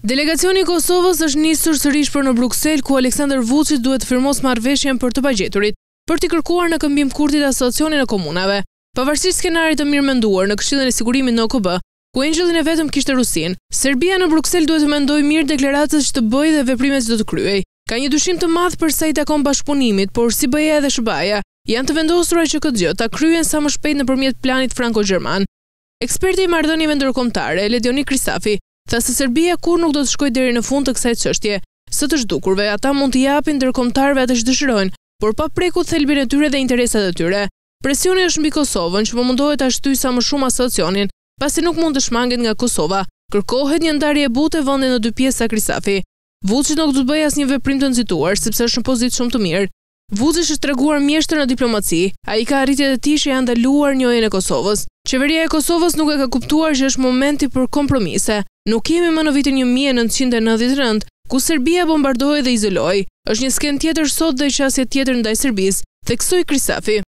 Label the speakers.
Speaker 1: Delegacioni i Kosovës është nisur sërish për në Bruksel, ku Aleksandar Vučić duhet firmos marrëveshjen për të pagjeturit, për t'i kërkuar në këmbim kurthit asociacionin e komunave. Pavarësisht skenarit të mirëmenduar në Këshillin e Sigurimit në OKB, ku Engjëllin e vetëm kishte Rusinë, Serbia në Bruksel duhet të mendojë mirë deklaratës që të bëjë dhe veprimet që do të kryej. Ka një dyshim të madh për sa i takon bashkëpunimit, por si BE-ja edhe SBA-ja janë të vendosura që këtë gjë ta kryen sa më shpejt nëpërmjet planit franko-gjerman. Eksperti i marrëdhënieve ndërkombëtare, Ledioni Kristafi, tha se Serbia kur nuk do të shkojë deri në fund të kësaj çështje. Së të zhdukurve, ata mund të japin ndërkombëtarëve atë që dëshirojnë, por pa prekur thelbin e tyre dhe interesat e tyre. Presioni është mbi Kosovën që po mundohet ta shtyjë sa më shumë asociacionin, pasi nuk mund të shmanget nga Kosova. Kërkohet një ndarje e butë e vendit në dy pjesa, Kristafi. Vučić nuk do të bëjë asnjë veprim të nxituar, sepse është në pozitë shumë të mirë. Vučić është treguar mjeshtër në diplomaci, ai ka arritjet e tij që janë ndaluar njëjën e Kosovës. Qeveria e Kosovës nuk e ka kuptuar që është momenti për kompromise. Nuk jemi më në vitin 1999, ku Serbia bombardohej dhe izoloi. Është një skenë tjetër sot dhe qasje tjetër ndaj Serbisë, theksoi Kristafi.